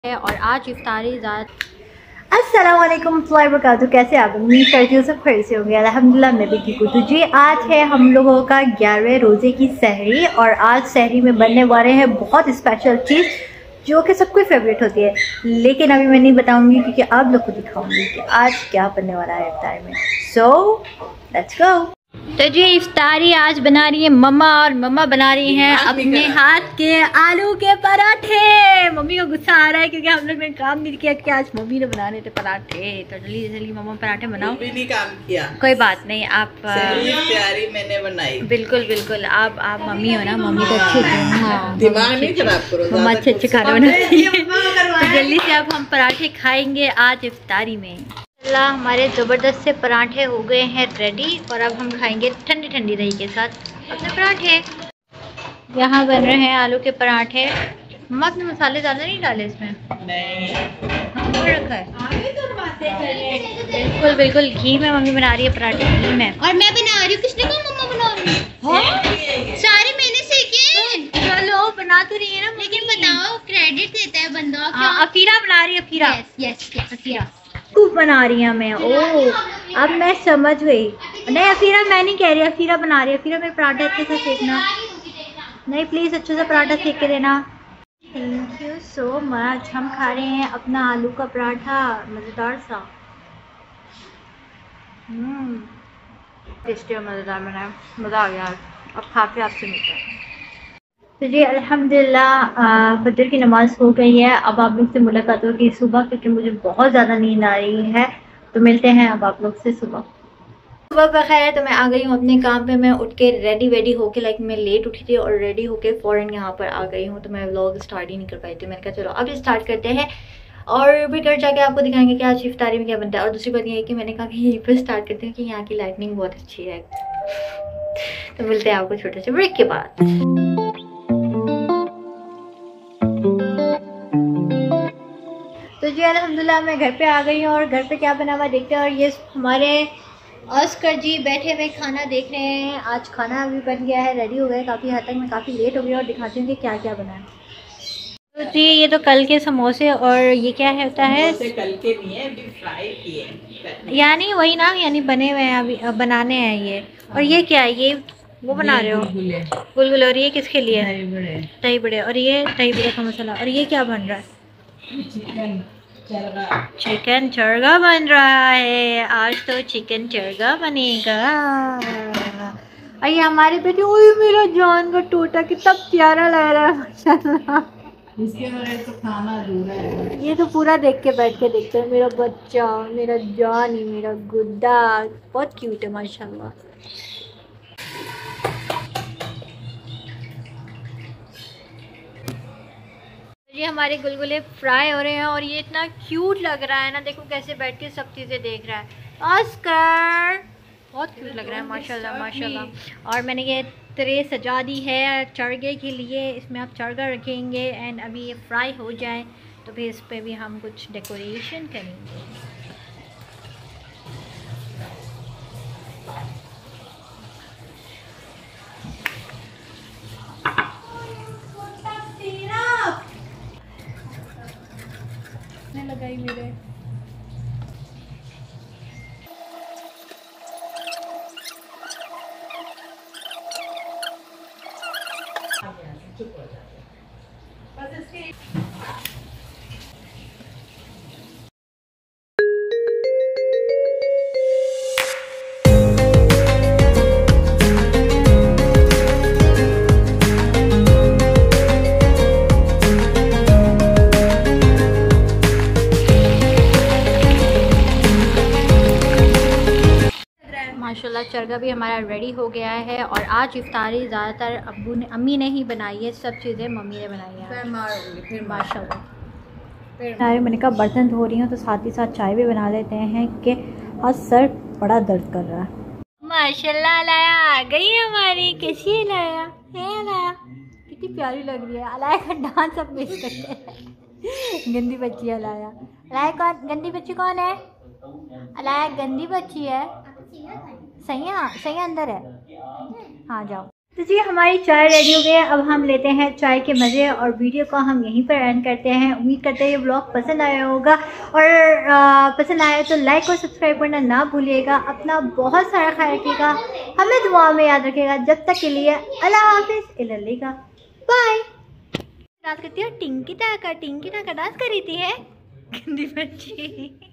है और आज इफ्तारी ज़्यादा। अस्सलाम वालेकुम वबरकातुहू। कैसे आप? उम्मीद करती हूँ सब खैर से होंगे। अल्हम्दुलिल्लाह मैं भी ठीक हूँ। तो जी आज है हम लोगों का 11वें रोज़े की सहरी और आज सहरी में बनने वाले हैं बहुत स्पेशल चीज़ जो कि सबको फेवरेट होती है, लेकिन अभी मैं नहीं बताऊंगी क्योंकि आप लोग को दिखाऊंगी कि आज क्या बनने वाला है इफ्तार में। So let's go. तो जी इफ्तारी आज बना रही है मम्मा और मम्मा बना रही हैं अपने हाथ के आलू के पराठे। मम्मी को गुस्सा आ रहा है क्योंकि हम लोग ने काम नहीं किया कि आज मम्मी ने बनाने थे पराठे, तो जल्दी जल्दी मम्मा पराठे बनाओ। भी नहीं काम किया, कोई बात नहीं, आप तैयारी मैंने बनाई। बिल्कुल बिल्कुल, आप मम्मी हो ना, मम्मी तो अच्छी होती है, दिमाग नहीं खराब करो, मम्मा अच्छे अच्छे खाना बनाती है। तो जल्दी से अब हम पराठे खाएंगे आज इफ्तारी में। हमारे ज़बरदस्त से पराठे हो गए हैं रेडी और अब हम खाएंगे ठंडी ठंडी दही के साथ अपने पराठे। यहाँ बन रहे हैं आलू के पराठे। मम्मा अपने मसाले ज़्यादा नहीं डाले इसमें? नहीं रखा है बिल्कुल बिल्कुल, घी में मम्मी बना रही है पराठे, घी में। और मैं बना रही हूँ, किसने कहा मम्मा बना रही है? सारे मैंने सीखे। चलो बना तो रही है ना, लेकिन बताओ क्रेडिट देता है बंदा। अफीरा बना रही है, अफीरा। यस अफीरा खूब बना रही है मैं। ओह अब मैं समझ गई। नहीं अफीरा मैं नहीं कह रही, अफीरा बना रही है। अफीरा मेरे पराठा अच्छे से सेकना। नहीं प्लीज़ अच्छे से पराठा सेक के देना। Thank you so much. हम खा रहे हैं अपना आलू का पराठा, मज़ेदार सा। टेस्टी और मज़ेदार बना है, मज़ा आ गया। अब खा के आपसे मिलते हैं। तो जी अल्हम्दुलिल्लाह फजर की नमाज़ हो गई है। अब आप लोग से मुलाकात होगी सुबह, क्योंकि मुझे बहुत ज़्यादा नींद आ रही है। तो मिलते हैं अब आप लोग से सुबह। सुबह बखैर है, तो मैं आ गई हूँ अपने काम पे। मैं उठ के रेडी होके, लाइक मैं लेट उठी थी और रेडी होके फ़ौरन यहाँ पर आ गई हूँ। तो मैं व्लॉग स्टार्ट ही नहीं कर पाई थी। मैंने कहा चलो अब स्टार्ट करते हैं और फिर घर जाके आपको दिखाएंगे कि आज इफ्तारी में क्या बनता है। और दूसरी बात ये है कि मैंने कहा कि यहीं पर स्टार्ट करते हैं कि यहाँ की लाइटनिंग बहुत अच्छी है। तो मिलते हैं आपको छोटे से ब्रेक के बाद। तो जी अल्हम्दुलिल्लाह मैं घर पे आ गई हूँ और घर पे क्या बना हुआ देखते हैं। और ये हमारे अस्कर जी बैठे हुए खाना देख रहे हैं। आज खाना भी बन गया है, रेडी हो गया काफ़ी हद तक। मैं काफ़ी लेट हो गई और दिखाती हूँ कि क्या क्या बना है। तो जी ये तो कल के समोसे, और ये क्या है होता है? कल के नहीं है, अभी फ्राई किए, यानी वही ना, यानी बने हुए हैं, अभी बनाने हैं ये। और ये क्या है? ये वो बना रहे हो गुलगुले। और ये किसके लिए? दही बड़े। और ये दही बड़े का मसाला। और ये क्या बन रहा है? चिकन चरगा बन रहा है। आज तो चिकन चरगा बनेगा। और ये हमारे बेटे, ओए मेरा जान का टोटा कितना प्यारा लग रहा है माशाल्लाह। इसके बगैर तो खाना अधूरा है। ये तो पूरा देख के बैठ के देखते हैं। मेरा बच्चा, मेरा जानी, मेरा गुड्डा बहुत क्यूट है माशाल्लाह। ये हमारे गुलगुले फ्राई हो रहे हैं और ये इतना क्यूट लग रहा है ना। देखो कैसे बैठ के सब चीज़ें देख रहा है ऑस्कर, बहुत क्यूट लग रहा है माशाल्लाह माशाल्लाह। और मैंने ये ट्रे सजा दी है चरगे के लिए, इसमें आप चरगा रखेंगे। एंड अभी ये फ्राई हो जाए तो फिर इस पर भी हम कुछ डेकोरेशन करेंगे। लगाई मेरे माशाल्लाह। चरगा भी हमारा रेडी हो गया है और आज इफ्तारी ज़्यादातर अब्बू ने, अम्मी ने ही बनाई है। सब चीज़ें मम्मी ने बनाई हैं फिर माशाल्लाह। मैंने कहा बर्तन धो रही हूँ तो साथ ही साथ चाय भी बना लेते हैं कि आज सर बड़ा दर्द कर रहा है। माशाल्लाह अलाया आ गई है हमारी। कैसी है अलाया? अलाया कितनी प्यारी लग रही है। अलाया का डांस अब मिस करते हैं। गंदी बच्ची है अलाया। अलाया कौन गंदी बच्ची कौन है? अलाया गंदी बच्ची है। सही अंदर है। हाँ जाओ। तो जी हमारी चाय रेडी हो गई है। अब हम लेते हैं चाय के मज़े और वीडियो को हम यहीं पर एंड करते हैं। उम्मीद करते हैं ये ब्लॉग पसंद आया होगा और पसंद आया तो लाइक और सब्सक्राइब करना ना भूलिएगा। अपना बहुत सारा ख्याल रखिएगा, हमें दुआ में याद रखिएगा। जब तक के लिए अल्लाह हाफिज़, इल्लल्लाह, बाय। डांस करती है टिंकी टाका डांस कर रही थी है गंदी बच्ची।